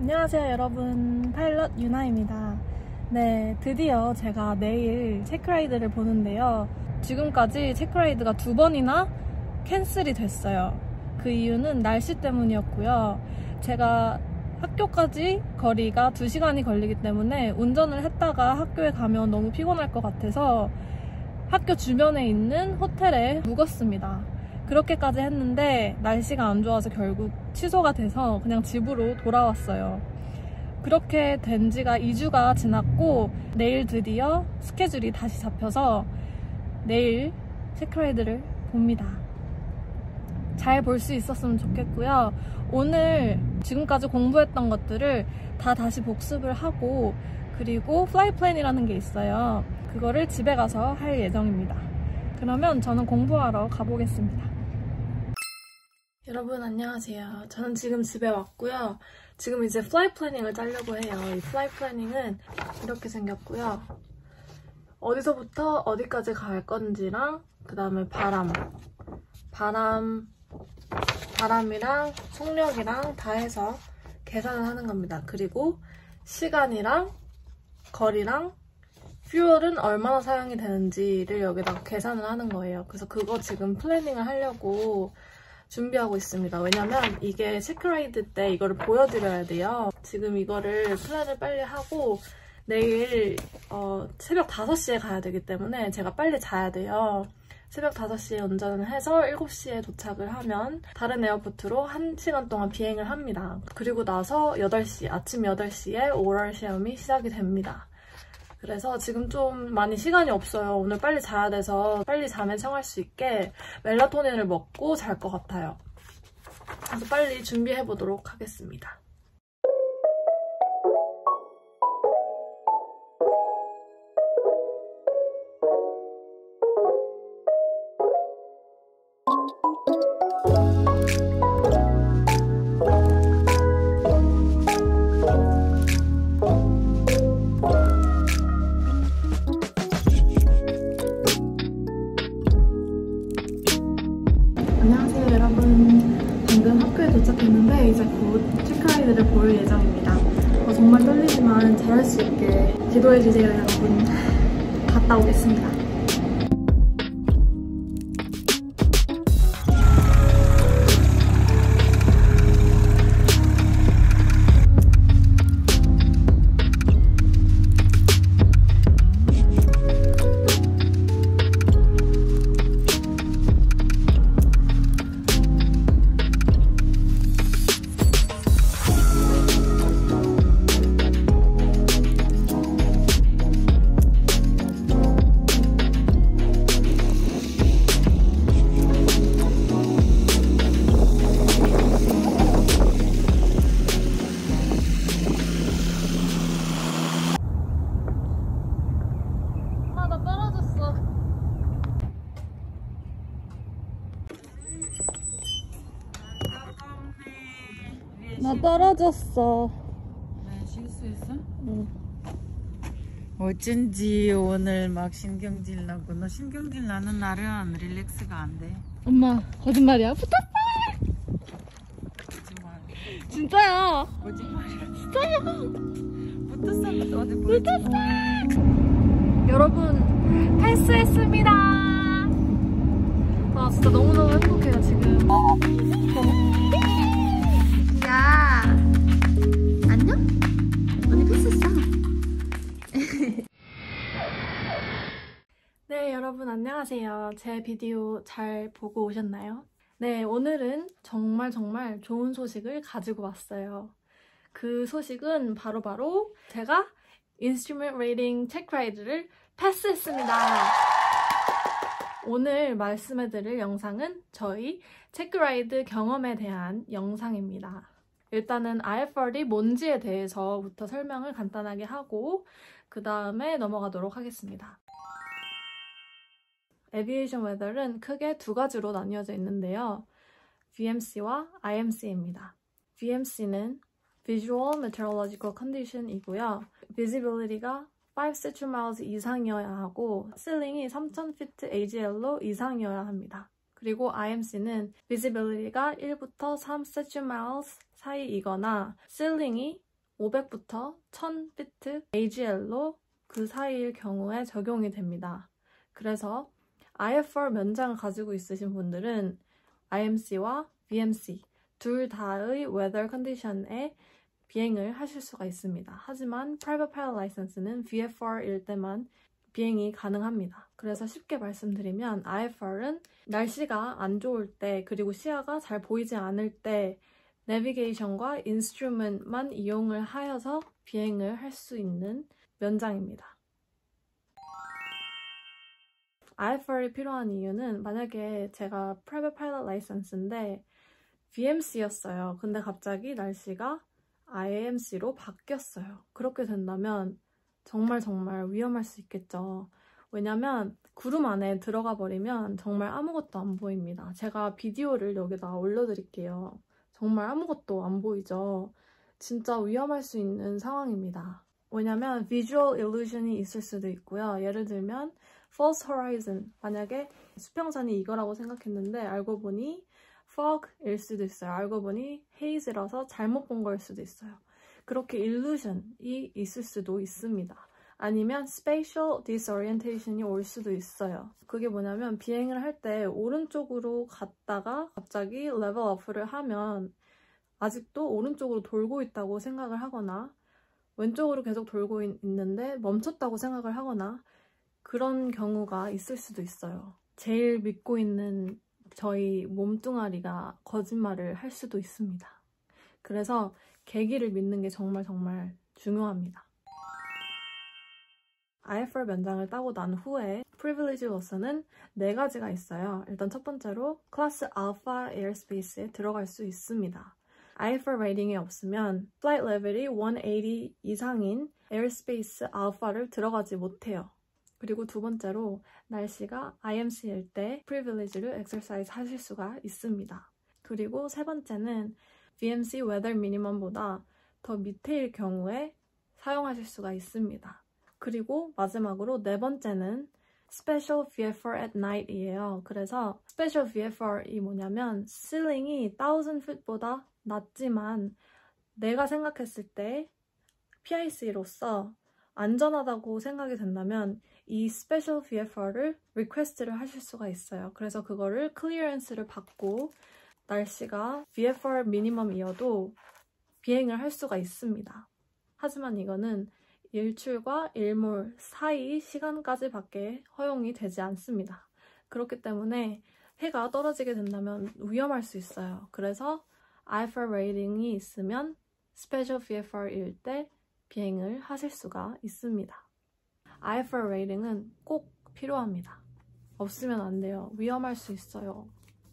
안녕하세요 여러분, 파일럿 유나입니다. 네, 드디어 제가 내일 체크라이드를 보는데요. 지금까지 체크라이드가 2번이나 캔슬이 됐어요. 그 이유는 날씨 때문이었고요. 제가 학교까지 거리가 2시간이 걸리기 때문에 운전을 했다가 학교에 가면 너무 피곤할 것 같아서 학교 주변에 있는 호텔에 묵었습니다. 그렇게까지 했는데 날씨가 안 좋아서 결국 취소가 돼서 그냥 집으로 돌아왔어요. 그렇게 된 지가 2주가 지났고 내일 드디어 스케줄이 다시 잡혀서 내일 체크라이드를 봅니다. 잘 볼 수 있었으면 좋겠고요. 오늘 지금까지 공부했던 것들을 다 다시 복습을 하고, 그리고 플라이 플랜이라는 게 있어요. 그거를 집에 가서 할 예정입니다. 그러면 저는 공부하러 가보겠습니다. 여러분 안녕하세요. 저는 지금 집에 왔고요. 지금 이제 플라이 플래닝을 짜려고 해요. 이 플라이 플래닝은 이렇게 생겼고요. 어디서부터 어디까지 갈 건지랑 그 다음에 바람이랑 속력이랑 다 해서 계산을 하는 겁니다. 그리고 시간이랑 거리랑 퓨얼은 얼마나 사용이 되는지를 여기다가 계산을 하는 거예요. 그래서 그거 지금 플래닝을 하려고 준비하고 있습니다. 왜냐면 이게 체크라이드 때 이거를 보여드려야 돼요. 지금 이거를 플랜을 빨리 하고 내일 새벽 5시에 가야 되기 때문에 제가 빨리 자야 돼요. 새벽 5시에 운전을 해서 7시에 도착을 하면 다른 에어포트로 1시간 동안 비행을 합니다. 그리고 나서 8시, 아침 8시에 오럴 시험이 시작이 됩니다. 그래서 지금 좀 많이 시간이 없어요. 오늘 빨리 자야 돼서 빨리 잠에 청할 수 있게 멜라토닌을 먹고 잘 것 같아요. 그래서 빨리 준비해보도록 하겠습니다. 안녕하세요 여러분. 방금 학교에 도착했는데 이제 곧 체크라이드를 볼 예정입니다. 정말 떨리지만 잘할 수 있게 기도해주세요 여러분. 갔다 오겠습니다. 나 떨어졌어. 네, 실수했어? 응. 어쩐지 오늘 막 신경질 나고. 너 신경질 나는 날은 릴렉스가 안 돼. 엄마 거짓말이야. 붙었어. 거짓말. 진짜야. 거짓말이야. 진짜야. 붙었어. 어디 보여줘. 붙었어. 여러분 패스했습니다. 아 진짜 너무너무 행복해요 지금. 야 안녕? 언니 패스했어. 네 여러분 안녕하세요. 제 비디오 잘 보고 오셨나요? 네 오늘은 정말 좋은 소식을 가지고 왔어요. 그 소식은 바로 제가 인스트루먼트 레이딩 체크라이드를 패스했습니다. 오늘 말씀해드릴 영상은 저희 체크라이드 경험에 대한 영상입니다. 일단은 IFR이 뭔지에 대해서부터 설명을 간단하게 하고 그 다음에 넘어가도록 하겠습니다. 에비에이션 웨더는 크게 2가지로 나뉘어져 있는데요. VMC와 IMC입니다. VMC는 Visual Meteorological Condition이고요. Visibility가 5 statute miles 이상이어야 하고 ceiling이 3000feet AGL로 이상이어야 합니다. 그리고 IMC는 visibility가 1부터 3 statute miles 사이이거나 ceiling이 500부터 1000피트 AGL로 그 사이일 경우에 적용이 됩니다. 그래서 IFR 면장을 가지고 있으신 분들은 IMC와 VMC 둘 다의 weather condition에 비행을 하실 수가 있습니다. 하지만 Private Pilot License는 VFR일 때만 비행이 가능합니다. 그래서 쉽게 말씀드리면 IFR은 날씨가 안 좋을 때 그리고 시야가 잘 보이지 않을 때 내비게이션과 인스트루먼트만 이용을 하여서 비행을 할 수 있는 면장입니다. IFR이 필요한 이유는 만약에 제가 Private Pilot License인데 VMC였어요. 근데 갑자기 날씨가 IMC로 바뀌었어요. 그렇게 된다면 정말 위험할 수 있겠죠. 왜냐면 구름 안에 들어가 버리면 정말 아무것도 안 보입니다. 제가 비디오를 여기다 올려드릴게요. 정말 아무것도 안 보이죠. 진짜 위험할 수 있는 상황입니다. 왜냐면 visual illusion이 있을 수도 있고요. 예를 들면 false horizon, 만약에 수평선이 이거라고 생각했는데 알고 보니 fog일 수도 있어요. 알고 보니 haze라서 잘못 본 거일 수도 있어요. 그렇게 illusion이 있을 수도 있습니다. 아니면 spatial disorientation이 올 수도 있어요. 그게 뭐냐면 비행을 할 때 오른쪽으로 갔다가 갑자기 level up를 하면 아직도 오른쪽으로 돌고 있다고 생각을 하거나 왼쪽으로 계속 돌고 있는데 멈췄다고 생각을 하거나 그런 경우가 있을 수도 있어요. 제일 믿고 있는 저희 몸뚱아리가 거짓말을 할 수도 있습니다. 그래서 계기를 믿는 게 정말 중요합니다. IFR 면장을 따고 난 후에 프리빌리지 로서는 4가지가 있어요. 일단 첫 번째로 클래스 알파 에어스페이스에 들어갈 수 있습니다. IFR 레이팅이 없으면 플라이트 레벨이 180 이상인 에어스페이스 알파를 들어가지 못해요. 그리고 두 번째로 날씨가 IMC일 때 프리빌리지를 엑서사이즈 하실 수가 있습니다. 그리고 세 번째는 VMC Weather Minimum보다 더 밑에일 경우에 사용하실 수가 있습니다. 그리고 마지막으로 네 번째는 Special VFR at Night이에요. 그래서 Special VFR이 뭐냐면 실링이 1000feet보다 낮지만 내가 생각했을 때 PIC로서 안전하다고 생각이 된다면 이 Special VFR을 리퀘스트를 하실 수가 있어요. 그래서 그거를 클리어런스를 받고 날씨가 VFR 미니멈이어도 비행을 할 수가 있습니다. 하지만 이거는 일출과 일몰 사이 시간까지밖에 허용이 되지 않습니다. 그렇기 때문에 해가 떨어지게 된다면 위험할 수 있어요. 그래서 IFR 레이팅이 있으면 Special VFR일 때 비행을 하실 수가 있습니다. IFR 레이팅은 꼭 필요합니다. 없으면 안 돼요. 위험할 수 있어요.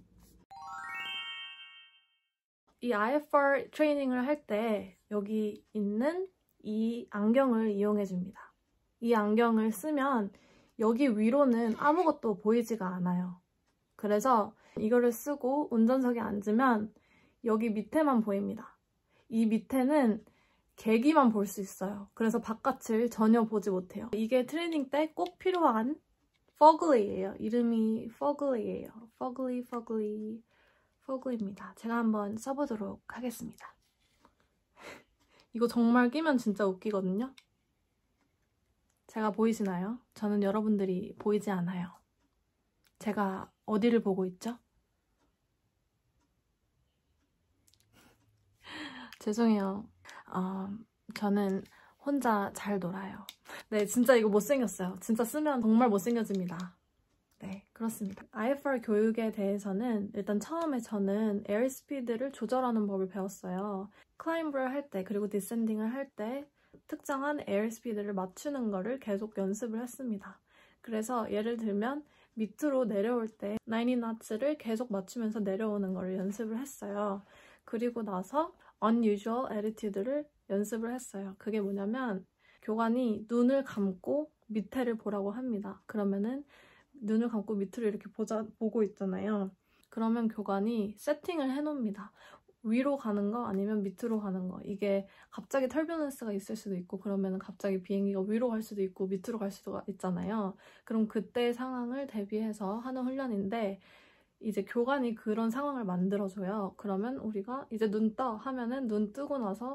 이 IFR 트레이닝을 할 때 여기 있는 이 안경을 이용해 줍니다. 이 안경을 쓰면 여기 위로는 아무것도 보이지가 않아요. 그래서 이거를 쓰고 운전석에 앉으면 여기 밑에만 보입니다. 이 밑에는 계기만 볼 수 있어요. 그래서 바깥을 전혀 보지 못해요. 이게 트레이닝 때 꼭 필요한 fugly예요. 이름이 fugly예요. fugly입니다. 제가 한번 써보도록 하겠습니다. 이거 정말 끼면 진짜 웃기거든요. 제가 보이시나요? 저는 여러분들이 보이지 않아요. 제가 어디를 보고 있죠? 죄송해요. 저는 혼자 잘 놀아요. 네, 진짜 이거 못생겼어요. 진짜 쓰면 정말 못생겨집니다. 네, 그렇습니다. IFR 교육에 대해서는 일단 처음에 저는 에어스피드를 조절하는 법을 배웠어요. 클라임브를 할 때 그리고 디센딩을 할 때 특정한 에어스피드를 맞추는 거를 계속 연습을 했습니다. 그래서 예를 들면 밑으로 내려올 때 90 knots를 계속 맞추면서 내려오는 거를 연습을 했어요. 그리고 나서 unusual attitude를 연습을 했어요. 그게 뭐냐면 교관이 눈을 감고 밑에를 보라고 합니다. 그러면은 눈을 감고 밑으로 이렇게 보고 있잖아요. 그러면 교관이 세팅을 해놓습니다. 위로 가는 거 아니면 밑으로 가는 거. 이게 갑자기 터뷸런스가 있을 수도 있고 그러면 갑자기 비행기가 위로 갈 수도 있고 밑으로 갈 수도 있잖아요. 그럼 그때 상황을 대비해서 하는 훈련인데 이제 교관이 그런 상황을 만들어줘요. 그러면 우리가 이제 눈 떠 하면은 눈 뜨고 나서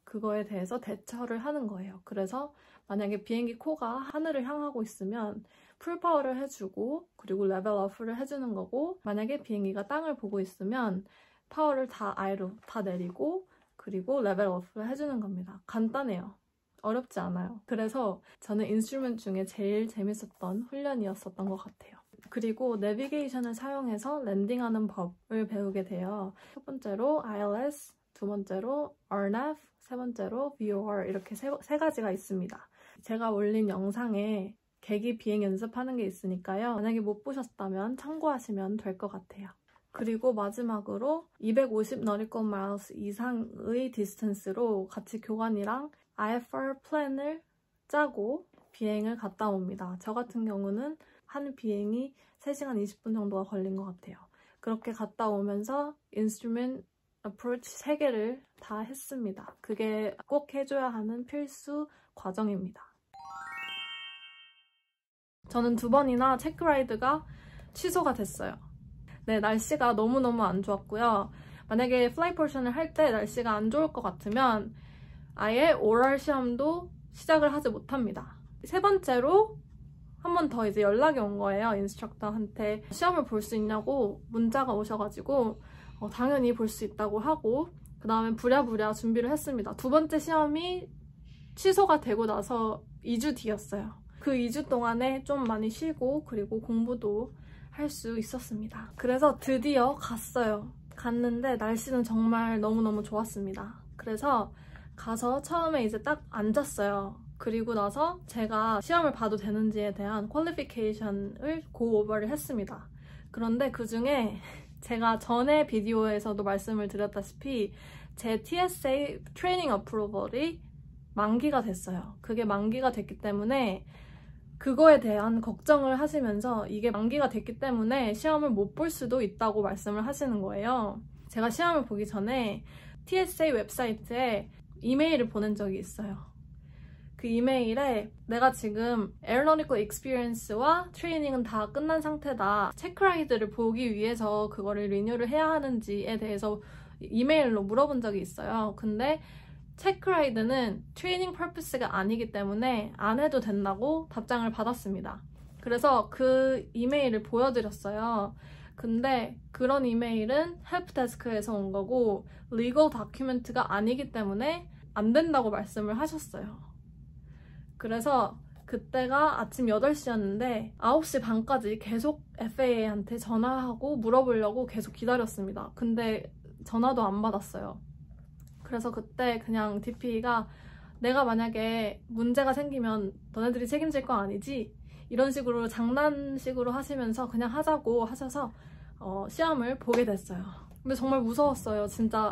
그거에 대해서 대처를 하는 거예요. 그래서 만약에 비행기 코가 하늘을 향하고 있으면 풀파워를 해주고 그리고 레벨업을 해주는 거고, 만약에 비행기가 땅을 보고 있으면 파워를 다 아래로 다 내리고 그리고 레벨업을 해주는 겁니다. 간단해요. 어렵지 않아요. 그래서 저는 인스트루먼트 중에 제일 재밌었던 훈련이었었던 것 같아요. 그리고 내비게이션을 사용해서 랜딩하는 법을 배우게 돼요. 첫 번째로 ILS, 두 번째로 RNAV, 세 번째로 VOR, 이렇게 세 가지가 있습니다. 제가 올린 영상에 계기 비행 연습하는 게 있으니까요. 만약에 못 보셨다면 참고하시면 될 것 같아요. 그리고 마지막으로 250 nautical miles 이상의 디스턴스로 같이 교관이랑 IFR 플랜을 짜고 비행을 갔다 옵니다. 저 같은 경우는 한 비행이 3시간 20분 정도가 걸린 것 같아요. 그렇게 갔다 오면서 인스트루먼트 어프로치 3개를 다 했습니다. 그게 꼭 해줘야 하는 필수 과정입니다. 저는 2번이나 체크라이드가 취소가 됐어요. 네, 날씨가 너무너무 안 좋았고요. 만약에 플라이 포션을 할 때 날씨가 안 좋을 것 같으면 아예 오럴 시험도 시작을 하지 못합니다. 세 번째로 한 번 더 이제 연락이 온 거예요. 인스트럭터한테 시험을 볼 수 있냐고 문자가 오셔가지고 당연히 볼 수 있다고 하고, 그 다음에 부랴부랴 준비를 했습니다. 2번째 시험이 취소가 되고 나서 2주 뒤였어요. 그 2주 동안에 좀 많이 쉬고 그리고 공부도 할 수 있었습니다. 그래서 드디어 갔어요. 갔는데 날씨는 정말 너무너무 좋았습니다. 그래서 가서 처음에 이제 딱 앉았어요. 그리고 나서 제가 시험을 봐도 되는지에 대한 퀄리피케이션을 고-오버를 했습니다. 그런데 그 중에 제가 전에 비디오에서도 말씀을 드렸다시피 제 TSA 트레이닝 어프로벌이 만기가 됐어요. 그게 만기가 됐기 때문에 그거에 대한 걱정을 하시면서 이게 만기가 됐기 때문에 시험을 못 볼 수도 있다고 말씀을 하시는 거예요. 제가 시험을 보기 전에 TSA 웹사이트에 이메일을 보낸 적이 있어요. 그 이메일에 내가 지금 Aeronautical Experience와 트레이닝은 다 끝난 상태다. 체크라이드를 보기 위해서 그거를 리뉴를 해야 하는지에 대해서 이메일로 물어본 적이 있어요. 근데 체크라이드는 트레이닝 퍼포스가 아니기 때문에 안 해도 된다고 답장을 받았습니다. 그래서 그 이메일을 보여드렸어요. 근데 그런 이메일은 헬프데스크에서 온 거고 리걸 다큐멘트가 아니기 때문에 안 된다고 말씀을 하셨어요. 그래서 그때가 아침 8시였는데 9시 반까지 계속 FAA한테 전화하고 물어보려고 계속 기다렸습니다. 근데 전화도 안 받았어요. 그래서 그때 그냥 DP가 내가 만약에 문제가 생기면 너네들이 책임질 거 아니지? 이런 식으로 장난식으로 하시면서 그냥 하자고 하셔서 시험을 보게 됐어요. 근데 정말 무서웠어요. 진짜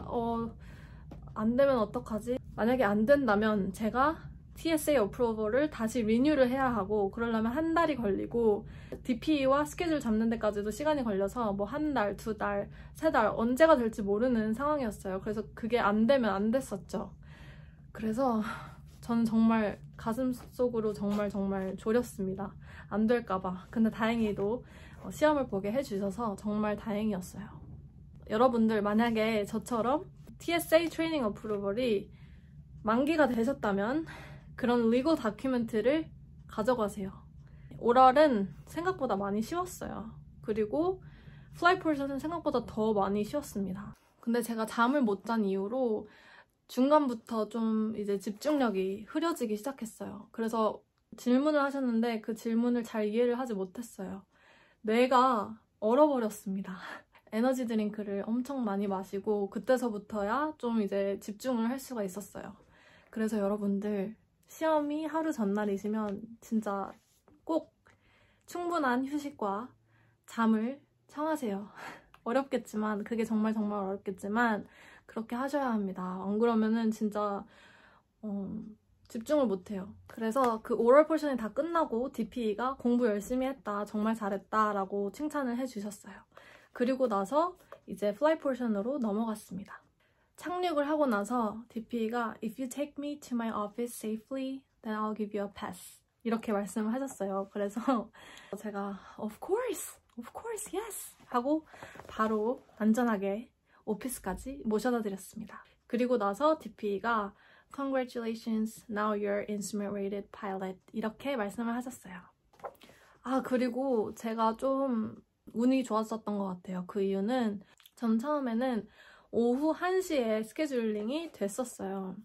안 되면 어떡하지? 만약에 안 된다면 제가 TSA 어프로벌을 다시 리뉴를 해야 하고 그러려면 한 달이 걸리고 DP와 스케줄 잡는 데까지도 시간이 걸려서 뭐 한 달, 2달, 3달 언제가 될지 모르는 상황이었어요. 그래서 그게 안 되면 안 됐었죠. 그래서 저는 정말 가슴속으로 정말 졸였습니다. 안 될까봐. 근데 다행히도 시험을 보게 해주셔서 정말 다행이었어요. 여러분들 만약에 저처럼 TSA 트레이닝 어프로벌이 만기가 되셨다면 그런 리걸 다큐멘트를 가져가세요. 오럴은 생각보다 많이 쉬웠어요. 그리고 플라이 포션은 생각보다 더 많이 쉬웠습니다. 근데 제가 잠을 못 잔 이후로 중간부터 좀 이제 집중력이 흐려지기 시작했어요. 그래서 질문을 하셨는데 그 질문을 잘 이해를 하지 못했어요. 뇌가 얼어버렸습니다. 에너지 드링크를 엄청 많이 마시고 그때서부터야 좀 이제 집중을 할 수가 있었어요. 그래서 여러분들 시험이 하루 전날이시면 진짜 꼭 충분한 휴식과 잠을 청하세요. 어렵겠지만 그게 정말 어렵겠지만 그렇게 하셔야 합니다. 안 그러면은 진짜 집중을 못해요. 그래서 그 오럴 포션이 다 끝나고 DP가 공부 열심히 했다, 정말 잘했다 라고 칭찬을 해주셨어요. 그리고 나서 이제 플라이 포션으로 넘어갔습니다. 착륙을 하고 나서 DP가 If you take me to my office safely, then I'll give you a pass. 이렇게 말씀을 하셨어요. 그래서 제가 Of course, yes! 하고 바로 안전하게 오피스까지 모셔다 드렸습니다. 그리고 나서 DP가 Congratulations, now you're instrument rated pilot. 이렇게 말씀을 하셨어요. 아, 그리고 제가 좀 운이 좋았었던 것 같아요. 그 이유는 전 처음에는 오후 1시에 스케줄링이 됐었어요.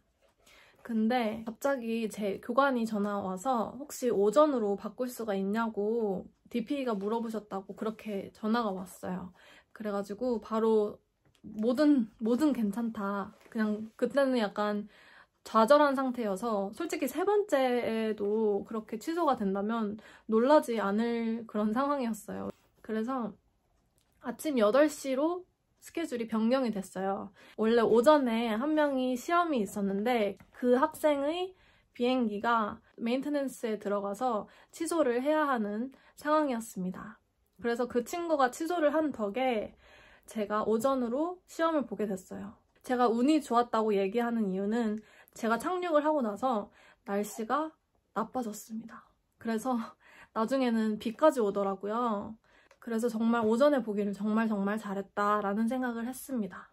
근데 갑자기 제 교관이 전화 와서 혹시 오전으로 바꿀 수가 있냐고 DP가 물어보셨다고 그렇게 전화가 왔어요. 그래가지고 바로 뭐든 괜찮다. 그냥 그때는 약간 좌절한 상태여서 솔직히 3번째에도 그렇게 취소가 된다면 놀라지 않을 그런 상황이었어요. 그래서 아침 8시로 스케줄이 변경이 됐어요. 원래 오전에 한 명이 시험이 있었는데 그 학생의 비행기가 메인테넌스에 들어가서 취소를 해야 하는 상황이었습니다. 그래서 그 친구가 취소를 한 덕에 제가 오전으로 시험을 보게 됐어요. 제가 운이 좋았다고 얘기하는 이유는 제가 착륙을 하고 나서 날씨가 나빠졌습니다. 그래서 나중에는 비까지 오더라고요. 그래서 정말 오전에 보기를 정말 잘했다라는 생각을 했습니다.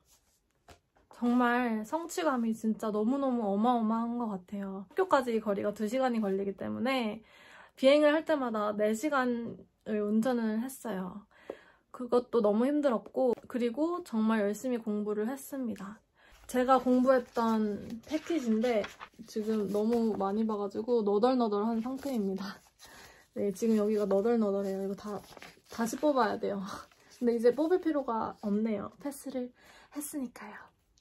정말 성취감이 진짜 너무너무 어마어마한 것 같아요. 학교까지 거리가 2시간이 걸리기 때문에 비행을 할 때마다 4시간을 운전을 했어요. 그것도 너무 힘들었고 그리고 정말 열심히 공부를 했습니다. 제가 공부했던 패키지인데 지금 너무 많이 봐가지고 너덜너덜한 상태입니다. 네, 지금 여기가 너덜너덜해요. 이거 다시 뽑아야 돼요. 근데 이제 뽑을 필요가 없네요. 패스를 했으니까요.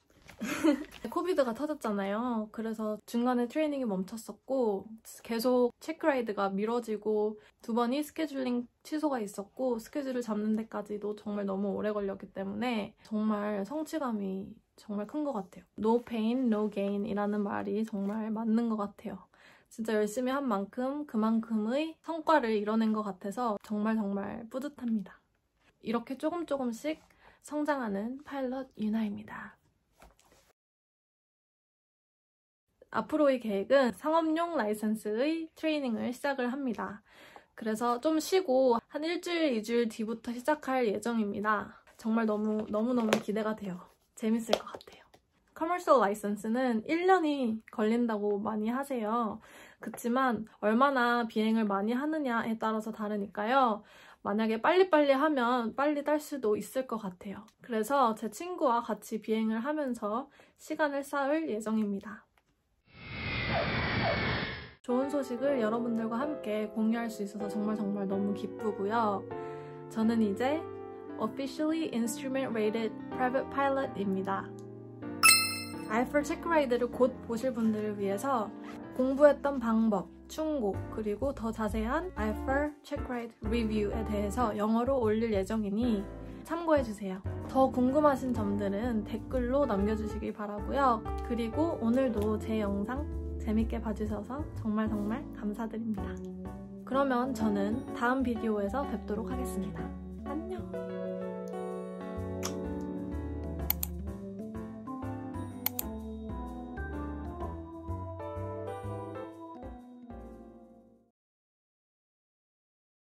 코비드가 터졌잖아요. 그래서 중간에 트레이닝이 멈췄었고 계속 체크라이드가 미뤄지고 2번이 스케줄링 취소가 있었고 스케줄을 잡는 데까지도 정말 너무 오래 걸렸기 때문에 정말 성취감이 정말 큰 것 같아요. No pain, no gain 이라는 말이 정말 맞는 것 같아요. 진짜 열심히 한 만큼 그만큼의 성과를 이뤄낸 것 같아서 정말 뿌듯합니다. 이렇게 조금씩 성장하는 파일럿 유나입니다. 앞으로의 계획은 상업용 라이센스의 트레이닝을 시작을 합니다. 그래서 좀 쉬고 한 일주일, 2주일 뒤부터 시작할 예정입니다. 정말 너무너무 기대가 돼요. 재밌을 것 같아요. 커머셜 라이센스는 1년이 걸린다고 많이 하세요. 그치만 얼마나 비행을 많이 하느냐에 따라서 다르니까요. 만약에 빨리빨리 하면 빨리 딸 수도 있을 것 같아요. 그래서 제 친구와 같이 비행을 하면서 시간을 쌓을 예정입니다. 좋은 소식을 여러분들과 함께 공유할 수 있어서 정말 너무 기쁘고요. 저는 이제 Officially Instrument Rated Private Pilot입니다. IFR 체크라이드를 곧 보실 분들을 위해서 공부했던 방법, 충고, 그리고 더 자세한 IFR 체크라이드 리뷰에 대해서 영어로 올릴 예정이니 참고해주세요. 더 궁금하신 점들은 댓글로 남겨주시길 바라고요. 그리고 오늘도 제 영상 재밌게 봐주셔서 정말 감사드립니다. 그러면 저는 다음 비디오에서 뵙도록 하겠습니다. 안녕!